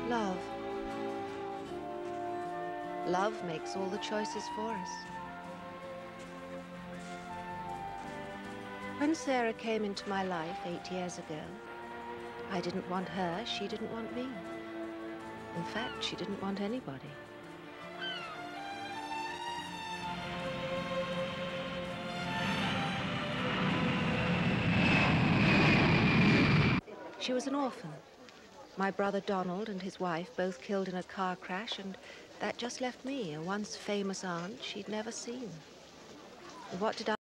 Love. Love makes all the choices for us. When Sarah came into my life 8 years ago, I didn't want her, she didn't want me. In fact, she didn't want anybody. She was an orphan. My brother Donald and his wife both killed in a car crash, and that just left me, a once famous aunt she'd never seen. And what did